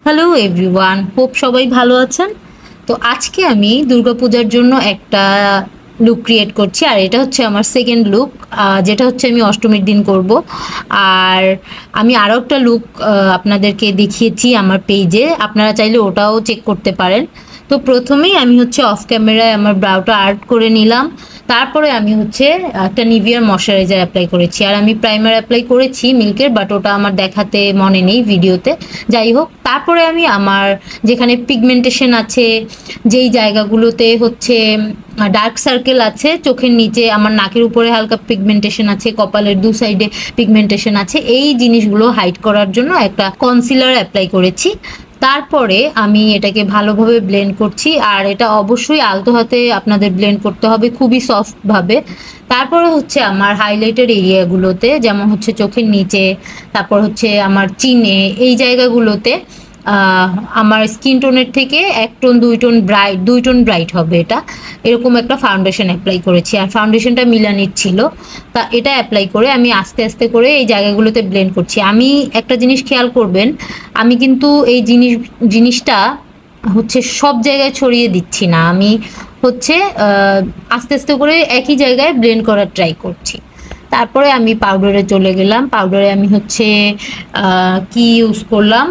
Hello everyone, hope সবাই ভালো আছেন। তো আজকে আমি দুর্গাপূজার জন্য একটা লুক ক্রিয়েট করছি, আর এটা হচ্ছে আমার সেকেন্ড লুক, যেটা হচ্ছে আমি অষ্টমীর দিন করব। আর আমি আরও একটা লুক আপনাদেরকে দেখিয়েছি আমার পেজে, আপনারা চাইলে ওটাও চেক করতে পারেন। তো প্রথমেই আমি হচ্ছে অফ ক্যামেরায় আমার ব্রাউটা আর্ট করে নিলাম। তারপরে আমি হচ্ছে একটা নিভিয়ার ময়শ্চারাইজার অ্যাপ্লাই করেছি, আর আমি প্রাইমার অ্যাপ্লাই করেছি মিল্কের, বাট ওটা আমার দেখাতে মনে নেই ভিডিওতে। যাই হোক, তারপরে আমি আমার যেখানে পিগমেন্টেশন আছে, যেই জায়গাগুলোতে হচ্ছে ডার্ক সার্কেল আছে চোখের নিচে, আমার নাকের উপরে হালকা পিগমেন্টেশন আছে, কপালের দু সাইডে পিগমেন্টেশন আছে, এই জিনিসগুলো হাইড করার জন্য একটা কনসিলার অ্যাপ্লাই করেছি। তারপরে আমি এটাকে ভালোভাবে ব্লেন্ড করছি, আর এটা অবশ্যই আলতো হাতে আপনাদের ব্লেন্ড করতে হবে, খুবই সফটভাবে। তারপরে হচ্ছে আমার হাইলাইটের এরিয়াগুলোতে, যেমন হচ্ছে চোখের নিচে, তারপর হচ্ছে আমার চিনে, এই জায়গাগুলোতে আমার স্কিন টোনের থেকে 1 টোন 2 টোন ব্রাইট হবে, এরকম একটা ফাউন্ডেশন অ্যাপ্লাই করেছি। আর ফাউন্ডেশনটা মিলানির ছিল, তা এটা অ্যাপ্লাই করে আমি আস্তে আস্তে করে এই জায়গাগুলোতে ব্লেন্ড করছি। আমি একটা জিনিস খেয়াল করবেন, আমি কিন্তু এই জিনিসটা হচ্ছে সব জায়গায় ছড়িয়ে দিচ্ছি না, আমি হচ্ছে আস্তে আস্তে করে একই জায়গায় ব্লেন্ড করার ট্রাই করছি। তারপরে আমি পাউডারে চলে গেলাম। পাউডারে আমি হচ্ছে কি ইউজ করলাম,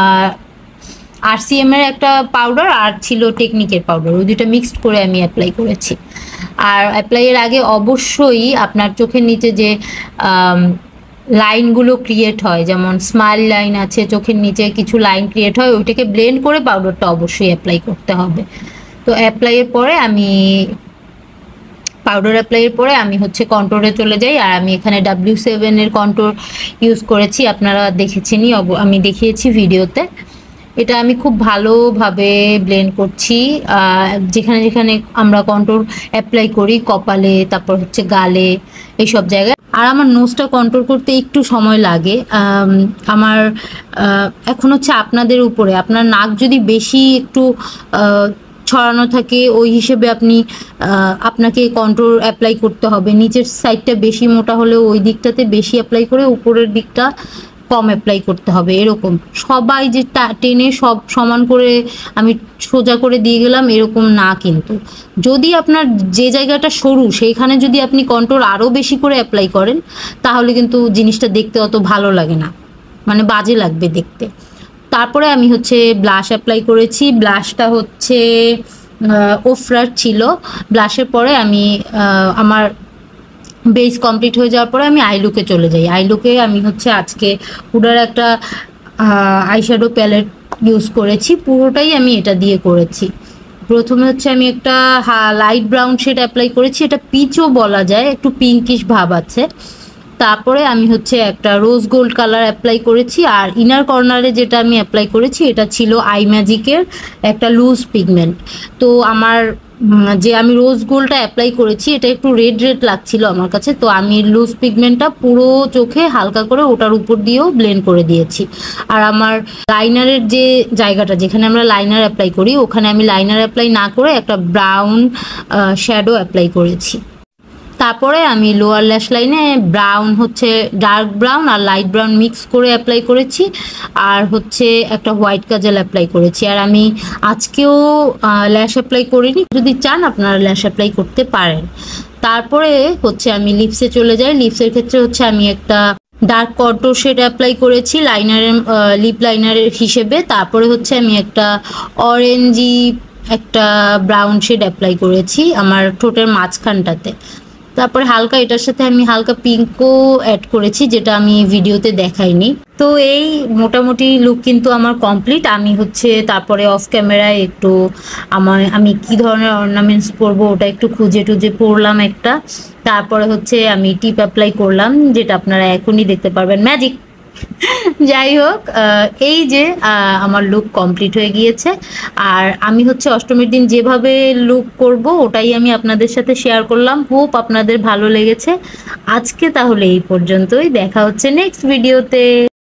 RCM এর একটা পাউডার আর ছিল টেকনিকের পাউডার, ওই দুটো মিক্সড করে আমি অ্যাপ্লাই করেছি। আর অ্যাপ্লাইয়ের আগে অবশ্যই আপনার চোখের নিচে যে লাইনগুলো ক্রিয়েট হয়, যেমন স্মাইল লাইন আছে, চোখের নিচে কিছু লাইন ক্রিয়েট হয়, ওইটাকে ব্লেন্ড করে পাউডারটা অবশ্যই অ্যাপ্লাই করতে হবে। তো অ্যাপ্লাইয়ের পরে আমি পাউডার অ্যাপ্লাইয়ের পরে আমি হচ্ছে কন্ট্রোরে চলে যাই। আর আমি এখানে W7 এর কন্ট্রোর ইউজ করেছি, আপনারা দেখেছেনই, আমি দেখিয়েছি ভিডিওতে। এটা আমি খুব ভালোভাবে ব্লেন্ড করছি, যেখানে যেখানে আমরা কন্ট্রোর অ্যাপ্লাই করি, কপালে, তারপর হচ্ছে গালে, এইসব জায়গায়। আর আমার নোজটা কন্ট্রোল করতে একটু সময় লাগে। আমার এখন হচ্ছে আপনাদের উপরে, আপনার নাক যদি বেশি একটু ছড়ানো থাকে, ওই হিসেবে আপনাকে কন্ট্রোর অ্যাপ্লাই করতে হবে। নিচের সাইডটা বেশি মোটা হলে ওই দিকটাতে বেশি অ্যাপ্লাই করে, উপরের দিকটা কম অ্যাপ্লাই করতে হবে, এরকম। সবাই যে টেনে সব সমান করে আমি সোজা করে দিয়ে গেলাম এরকম না, কিন্তু যদি আপনার যে জায়গাটা সরু সেইখানে যদি আপনি কন্ট্রোল আরও বেশি করে অ্যাপ্লাই করেন, তাহলে কিন্তু জিনিসটা দেখতে অত ভালো লাগে না, মানে বাজে লাগবে দেখতে। তারপরে আমি হচ্ছে ব্লাশ অ্যাপ্লাই করেছি। ব্লাশটা হচ্ছে ওফরার ছিল। ব্লাশের পরে আমি আমার বেস কমপ্লিট হয়ে যাওয়ার পরে আমি আইলুকে চলে যাই। আইলুকে আমি হচ্ছে আজকে হুডার একটা আইশ্যাডো প্যালেট ইউজ করেছি, পুরোটাই আমি এটা দিয়ে করেছি। প্রথমে হচ্ছে আমি একটা লাইট ব্রাউন শেড অ্যাপ্লাই করেছি, এটা পিচও বলা যায়, একটু পিঙ্কিশ ভাব আছে। তারপরে আমি হচ্ছে একটা রোজ গোল্ড কালার অ্যাপ্লাই করেছি, আর ইনার কর্নারে যেটা আমি অ্যাপ্লাই করেছি এটা ছিল আই ম্যাজিকের একটা লুজ পিগমেন্ট। তো আমার যে আমি রোজ গোল্ডটা অ্যাপ্লাই করেছি এটা একটু রেড রেড লাগছিল আমার কাছে, তো আমি লুজ পিগমেন্টটা পুরো চোখে হালকা করে ওটার উপর দিয়েও ব্লেন্ড করে দিয়েছি। আর আমার লাইনারের যে জায়গাটা, যেখানে আমরা লাইনার অ্যাপ্লাই করি, ওখানে আমি লাইনার অ্যাপ্লাই না করে একটা ব্রাউন শ্যাডো অ্যাপ্লাই করেছি। তারপরে আমি লোয়ার ল্যাশ লাইনে ব্রাউন, হচ্ছে ডার্ক ব্রাউন আর লাইট ব্রাউন মিক্স করে অ্যাপ্লাই করেছি, আর হচ্ছে একটা হোয়াইট কাজল অ্যাপ্লাই করেছি। আর আমি আজকেও ল্যাশ অ্যাপ্লাই করিনি, যদি চান আপনারা ল্যাশ অ্যাপ্লাই করতে পারেন। তারপরে হচ্ছে আমি লিপসে চলে যাই। লিপসের ক্ষেত্রে হচ্ছে আমি একটা ডার্ক কন্ট্রোর শেড অ্যাপ্লাই করেছি লাইনারের, লিপ লাইনারের হিসেবে। তারপরে হচ্ছে আমি একটা অরেঞ্জি একটা ব্রাউন শেড অ্যাপ্লাই করেছি আমার ঠোঁটের মাঝখানটাতে। তারপরে হালকা এটার সাথে আমি হালকা পিঙ্কও অ্যাড করেছি, যেটা আমি ভিডিওতে দেখাইনি। তো এই মোটামুটি লুক কিন্তু আমার কমপ্লিট। আমি হচ্ছে তারপরে অফ ক্যামেরায় একটু আমি কি ধরনের অর্নামেন্টস পরবো ওটা একটু খুঁজে টুজে পরলাম একটা। তারপরে হচ্ছে আমি টিপ অ্যাপ্লাই করলাম, যেটা আপনারা এখনই দেখতে পারবেন, ম্যাজিক। যাই হোক, এই যে আমার লুক কমপ্লিট হয়ে গিয়েছে। আর আমি হচ্ছে অষ্টমীর দিন যেভাবে লুক করব ওটাই আমি আপনাদের সাথে শেয়ার করলাম। হোপ আপনাদের ভালো লেগেছে। আজকে তাহলে এই পর্যন্তই, দেখা হচ্ছে নেক্সট ভিডিওতে।